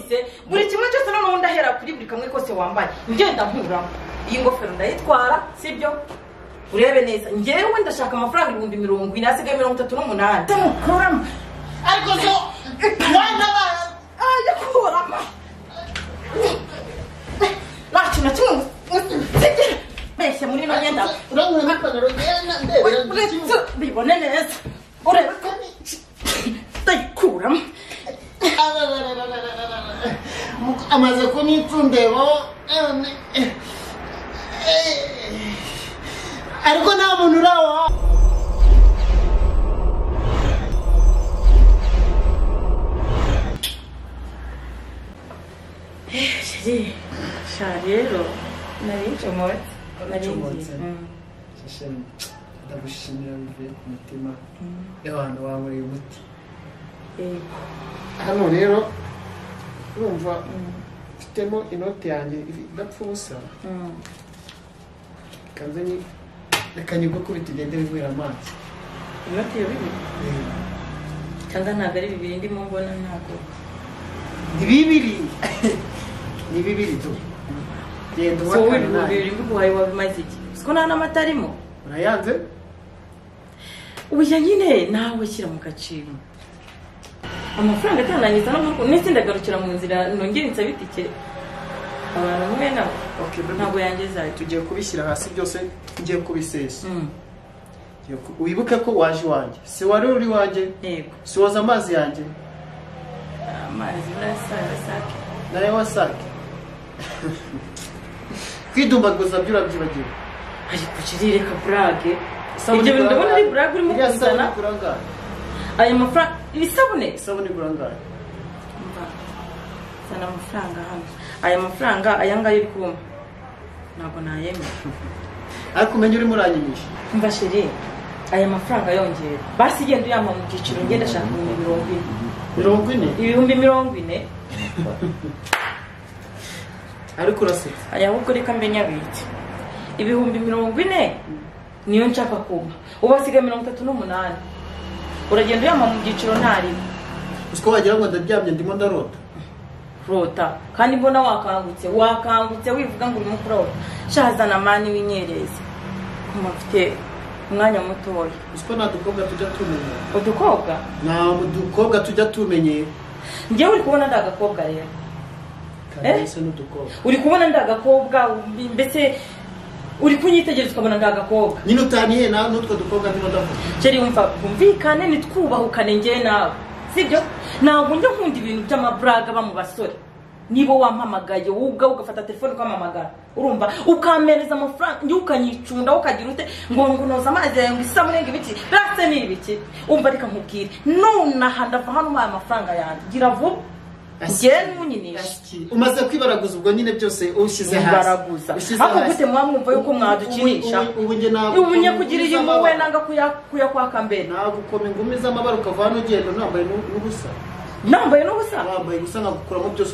yambitse buri kimwe cyose none ndahera kuri buri kamwe kose wambaye ngenda nkura iyi ngofero ndayitwara sibyo urebe neza ngewe ndashaka amafaranga 10,000 nasigaye 38 tamukuramo ariko zo wana aya kurama lati na kimwe bese muri no nyenda urangura n'ipantaro yena ndebera bibone neza urebe ko ndayikuramo amaze kunitundebo ariko nta muntu urawa rero narinjomotse ndagushimira bivuye ku mutima y'abantu bankoreye umuti hano rero urumva mfitemo inoti yanjye idapfa ubusa kanze ni reka nyigukubita ugende winywera amazi inoti yo bibiri cyangwa ntabwo ari bibiri ndimo mbona ntabwo ni bibiri tu genda so bibiri nguhaye wabimaze iki siko nta n'amata arimo urayanze ubuya nyine nawe shyira mu gaciro amafaranga atanangiza no n'isi ndagarukira mu nzira nongera insabitike abantu mwe nabo ntabwo yangeza tugiye kubishyira hasi byose ngiye kubisesa wibuke ko waje wanjye si wari uri wanjye yego si waza amazi yanjye amazi urasake nayo wasake kwidumbaguza byurabyibagiwe ariko kirire ka brage ibyo bintu ndabona ari brage urimo kuzana aya mafaranga isabune gurangara sana amafaranga hano aya mafaranga aya ngayo kuma ntabwo nayemera ariko umenye uri muranyimisha mva sheri aya mafaranga yongera basi genda uyampa mu giciro ngenda shaka 40,000 ariko urasetse aya ahubwo reka mbenya bite 40,000 niyo nshaka kuba ubasiga 38 uragenda uyampa mu giciro ntari usko wagira ngo ndaryamye ndimo ndarota kandi mbona wakangutse wivuga ngo urimo kurota shazana mani winyereze kumafite umwanya mutoya usko nadukobwa tujya tumenye udukobwa tujya tumenye ngewe uri kubona ndagakobwa rero ese n'udukobwa uri kubona ndagakobwa mbese uri kunyitegereza ukabona ndagakobwa nyine utaniye nawe n'utwo dukobwa ndimo ndavuga ceri umvikane nitwubahukane ngewe nawe sibyo ntabwo njya nkunda ibintu by'amabraga ba mu basore nibo wampamagaye wowe ugafata telefone ukamamagara urumva ukamereza amafaranga njye ukanyicunda ukagira ute ngo noza amazi yawe ngo isabune ngibiki base ni ibiki umva reka nkubwire nonaha ndava hano mu amafaranga yanjye gira vuba ngewe n'unyinisha umaze kwibaraguza ubwo nyine byose ushyize hasi baraguza ako gute mwamwumva yuko mwadukinisha ubu nye kugira iyi muwe nanga kuyakwaka mbere nagukoma ingumi z'amabara ukava hano ugenda nambaye n'ubusa wambaye gusa nkagukuramo byose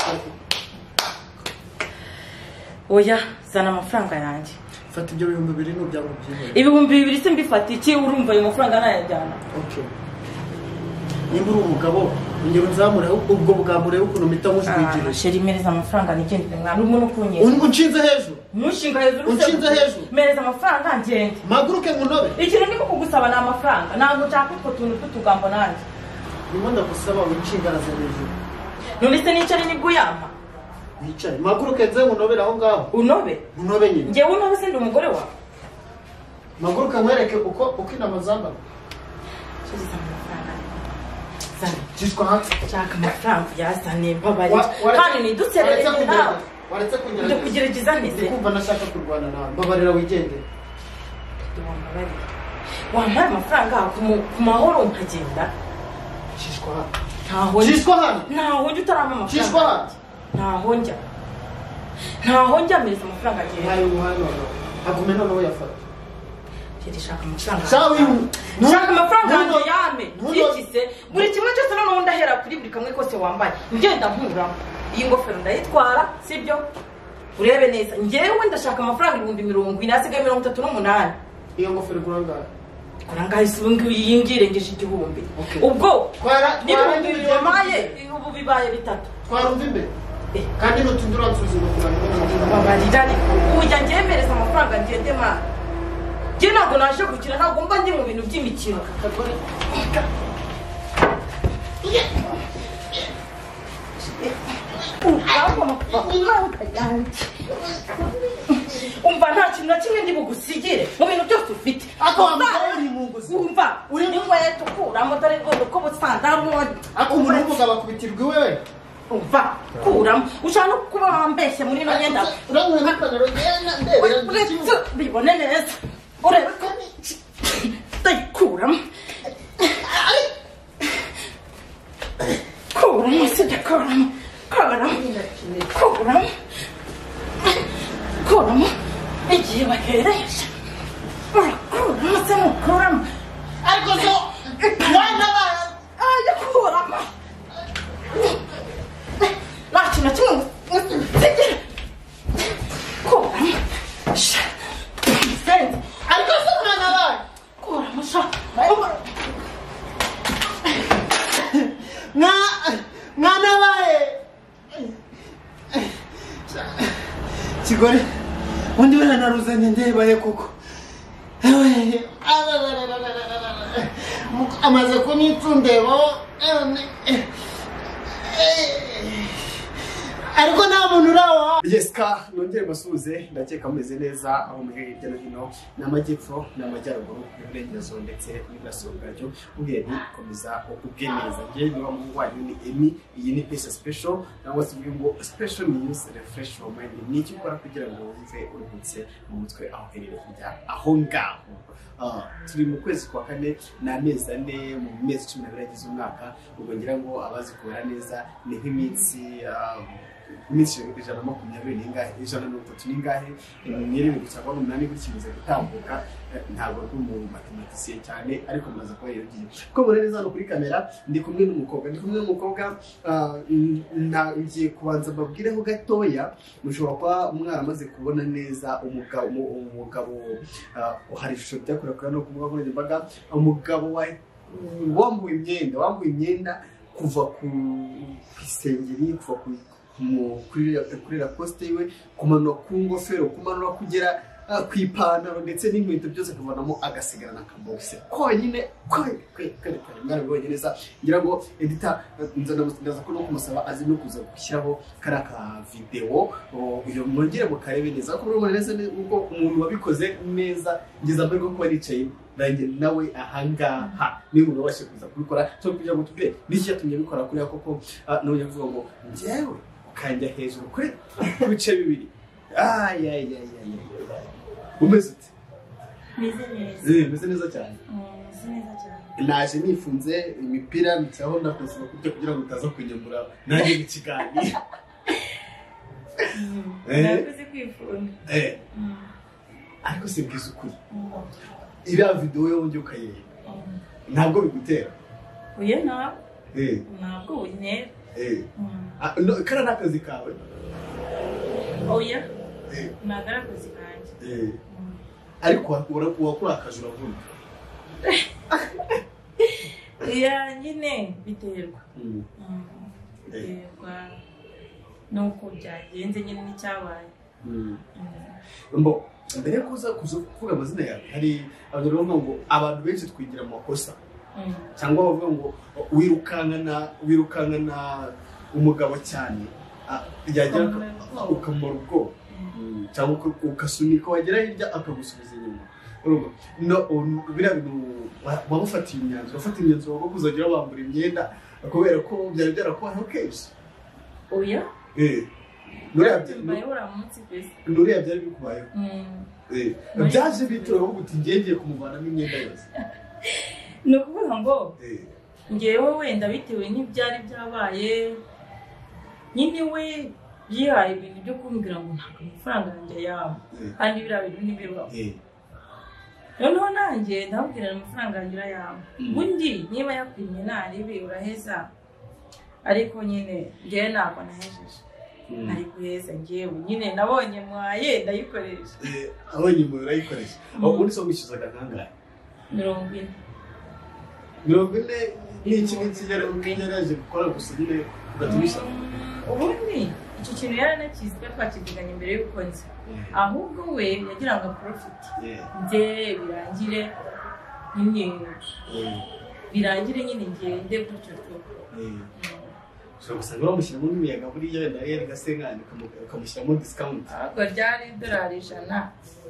oya zana amafaranga yanjye fata ibyo 2,000 n'ubyango byihora 2,000 se mbifata iki urumva ayo mafaranga nayajyana nimba uri umugabo ngero nzamure ubwo bwamure ukuntu mita mujwigire sheri mereza amafaranga nigende mwana umuntu kunye unshinze hejuru unshinze hejuru mereza amafaranga ngende maguruke nkunobe ikintu ndimo kugusaba na amafaranga ntabwo nshaka utwo tuntu tutugambo nanjye nimo ndagusaba winshingana za hejuru none se nicare nibwo yampa wicare maguruke nze nkunobera aho ngaho unobe nyine ngewe unobe se ndi umugore wawe maguruke nkwereke uko inama zamba Jishwa hati chaka amafaranga yazane babari kandi niduserereye nawe waretse kunyereza kugerageza nese kumva nashaka kurwana nawe babarira wigende wamara amafaranga ku mahoro nkagenda Jishwa hano ntaho njye utarama amafaranga Jishwa hano ntaho njye amereza amafaranga agenda hayo agumena nawe yafata shaka amafaranga shaka amafaranga yanjye yame yikise buri kimwe cyose none ndahera kuri buri kamwe kose wambaye ngenda nkura iyi ngofero ndayitwara sibyo urebe neza ngewe ndashaka amafaranga 10,000 nasigaye 38 iyo ngofero gurangara kuranga isubungu yingirengeje igihumbi ubwo n'ibihumbi bibiri wamaye ubu bibaye bitatu twarumva imbere kandi n'utundura nsuzuma babarira ariko ujya ngemereza amafaranga ngende ma njye ntabwo naje gukina ntabwo mba ndi mu bintu by'imikino umva nta kintu na kimwe ndi bugusigire mu bintu byose ufite umva uri n'inkweto ukuramo dore uko busandari ako umuntu w'umugabo akubitirwa iwewe umva kuramo ushaka no kuba wambeshye muri ino myenda uramuha n'ipantaro ndebera bibone neza urebe ko ndayikuramo kuramo sida kuramo kuramo igihe bahereje urakuramo se mukuramo ariko so mwana aya kuramo nta kintu na kimwe nsigire kuramo ariko so mwana wawe kuramo sha mwana wawe kigore undi we naruzanye ndebaye kuko amaze kunyitundebo ariko nta muntu uraho yeska nongere basuze ndakeka mumeze neza aho muri hirya no hino n'amajyepfo n'amajyaruguru n'uburengerazuba ndetse n'iburasirazuba ubwiye ni komeza ubwe neza njye niba mu wanyu ni Emi iyi ni pesa special nangwa se ngo special news refresh your mind ni iki ukora kugira ngo wumve uruhutse mu mutwe aho herere kujya aho ngaho turi mu kwezi kwa kane n'amezi ane mu mezi 12 yagize umwaka ubwo ngira ngo abazi kubara neza ni nk'iminsi iminsi 120 n'ingahe 130 n'ingahe n'irindwi gusa kwa umunani gukimuze gutambuka ntabwo ari mu mathematician cyane ariko maze ko yagiye ko muri neza no kuri kamera ndi kumwe n'umukobwa ngiye kubanza babwireho gatoya mushobora kwa umwana amaze kubona neza umugabo hari ishusho byakorewe no kumva ko n'imbaga umugabo wambuye imyenda kuva ku isengeri kuva kuri la poste iwe kumanura ku ngofero kumanura kugera ku ipantaro ndetse n'inkweto byose kuvanamo agasigarana akabogise konyine mwana bibonye neza ngira ngo editor ndaza ko no kumusaba azi no kuza gushyiraho kara ka video uyo mwongere mukarebe neza ko muri neza uko umuntu wabikoze neza ngeza mbere ko baricaye nanjye nawe ahangaha ni umuntu wabashe kuza kubikora cyo kugira ngo tubye n'iki yatumye bikora kuri koko none yavuga ngo njyewe ukajya hejuru kuri bice bibiri umeze ute meze neza cyane naje nifunze imipira nicyaho nakoze kubyo kugira ngo utaza kunyambura nanjye ikiganiro nakoze kwifunga ariko simbwiza ukuri iriya video yongeye ukayireba ntabwo bigutera oya ntabwo unyera kana n'akazi kawe oya ntabwo ari akazi kanjye ariko wakora akazi uravuga ya nyine biterwa nuko byagenze nyine n'icyabaye mbere kuza kuvuga amazina yawe hari abantu bavuga ngo abantu benshi twigira mu makosa cyangwa bavuga ngo wirukankana umugabo cyane yagera ukamara ubwoba cyangwa ukasunika wagera hirya akagusubiza inyuma biriya bintu wamufatiye imyanzuro wo kuzagira bambura imyenda kubera ko byari byarakubayeho kenshi oya nuriya byari bikubayeho byaje bitura aho guti ngiye kumuvanamo imyenda yose ni ukuvuga ngo ngewe wenda bitewe n'ibyari byabaye nyine we yihaye ibintu byo kumbwira ngo ntabwo amafaranga yanjye yaba kandi biriya bintu ntibibaho noneho nanjye ndababwira amafaranga yanjye urayaba ubundi niba yakwimye naribi uraheza ariko nyine ngewe ntabwo nahejeje ari guheza ngewe nyine nabonye mwaye ndayikoresha abonye mwaye urayikoresha ubundi so wishyuzaga kangahe 40. 40 n'iki yaraje gukora gusa nyine ugatumisha. Ubundi icyo kintu yaranakizi ko twakivuganye mbere y'uko nzi, ahubwo we yagira ngo profit nge birangire nyine birangire nyine ngende gutyo tu. So gusanga bamushyiramo n'imiyaga buriya wenda yari gasengane ukamushyiramo discount. Ahubwo ryari $100.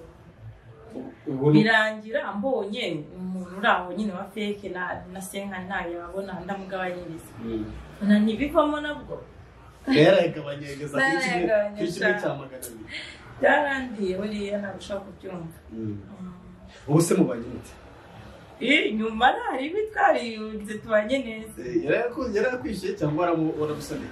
Birangira mbonye umuntu uraho nyine wa fake na senka ntayo abona ndamugabanyiriza. Na ntibivamo nabwo. Yaragabanyegeza kicime cyamagana. Byarandiye buriya nabashaka kubyumva. Ubu se mubanye mute? Nyuma nari bitwari unze tubanye neza. Yarakwishe cyangwa waramusane?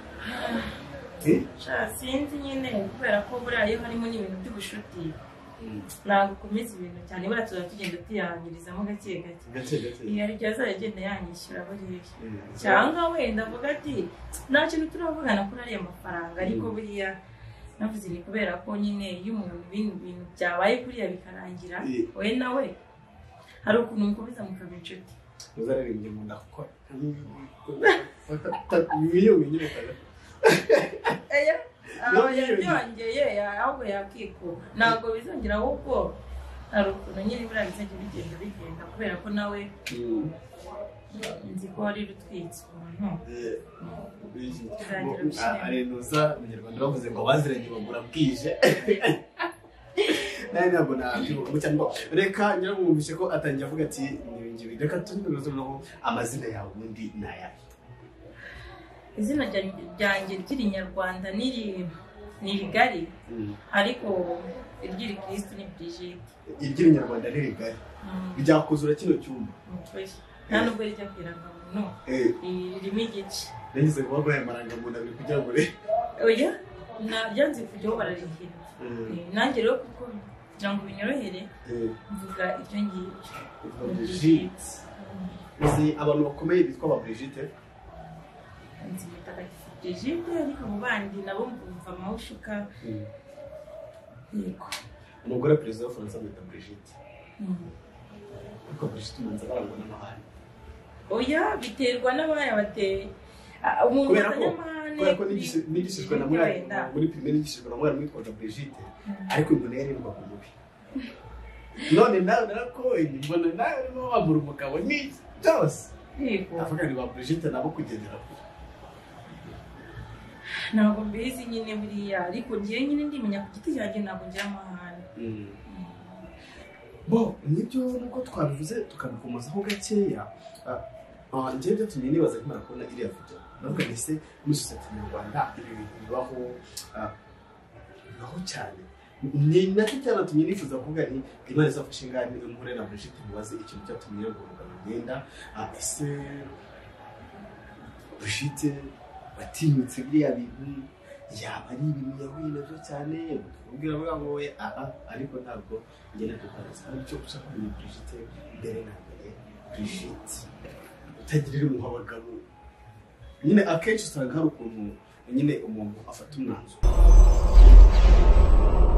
Sinzi nyine kubera ko buriya iyo harimo n'ibintu by'ubushuti. Ntabwo komeza ibintu cyane buriya tuba tugenda tuyangirizamo gake gake. Iyo ari byaza yagenda yanyishyura buriya. Cyangwa wenda avuga ati nta kintu turavugana kuri ariya mafaranga, ariko buriya navuze ni kubera ko nyine iyo umuntu ibintu byabaye kuriya bikarangira we nawe hari ukuntu mukomeza mukaba inshuti. Uzaririmbye mu ndakora. Miliyoni nyine kaza. Yongeye ahubwo yakikuba ntabwo bizongera, ahubwo hari ukuntu nyine buriya bizajya bigenda kubera ko nawe nzi ko wari rutwitse umuntu. Arenuza Umunyarwanda bavuze ngo baziranye bagura bwije. Ntabwo nabyibuka cyane ngo reka nyiramwumvishe ko atangiye avuga ati nibingibi, reka tunoze noneho amazina yawe ubundi nayahe? Izina ryanjye ry'Inyarwanda ni rigari, ariko iry'Ikristo ni Brigitte. Iry'Inyarwanda ni rigari byakuzura kino cyumba nta nubwo rijya kwiranga no ririmo igice. Nagize ngo bagwaye amarangamuntu abiri kugira ngo oya naryanze kujyaho bararihira. Nanjye rero kuko kugira ngo binyorohere mvuga ibyo ngibyo. Brigitte. Uzi abantu bakomeye bitwa ba Brigitte? Nzi mutagatifu Brigitte, ariko mu bandi nabo mvumva amawushuka. Yego. Umugore perezida wa France amwita Brigitte. Ariko Brigitte umanza barangwa n'amahane. Oya biterwa n'abaya bateye. Umuntu kubera ko nigishijwe na mwari muri primaire, nigishijwe na mwari witwaga Brigitte, ariko mbona yari mba kumubi. None nawe narakoye mbona nawe arimo wabura umugabo ni byose. Yego. Avuga ni ba Brigitte nabo kugendera kure. Ntabwo mbizi nyine buriya, ariko ngiye nyine ndimenya ku giti cyanjye ntabwo ngira amahane. Bo nibyo nuko twabivuze tukabikomozaho gakeya. Njye byatumye nibaza ko kubona iriya video navuga ese muri society nyarwanda ibi bintu bibaho cyane. Ni nacyo cyanatumye nifuza kuvuga nti Imana izafashe ingani nkure na Brigitte mubaze ikintu cyatumye yagomba kugenda. Ese Brigitte batinyutse biriya bintu yaba ari ibintu yahuye nabyo cyane ubwira ngo we ariko ntabwo ngene tukaza aricyo ushaka muri Brigitte mbere na mbere. Brigitte utagirira mu abagabo nyine akenshi usanga hari ukuntu nyine umuntu afata umwanzuro.